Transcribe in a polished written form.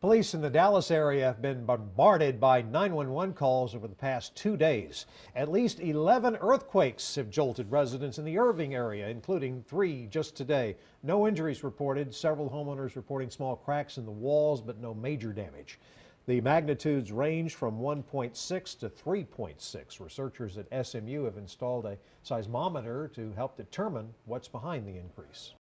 Police in the Dallas area have been bombarded by 911 calls over the past 2 days. At least 11 earthquakes have jolted residents in the Irving area, including 3 just today. No injuries reported. Several homeowners reporting small cracks in the walls, but no major damage. The magnitudes range from 1.6 to 3.6. Researchers at SMU have installed a seismometer to help determine what's behind the increase.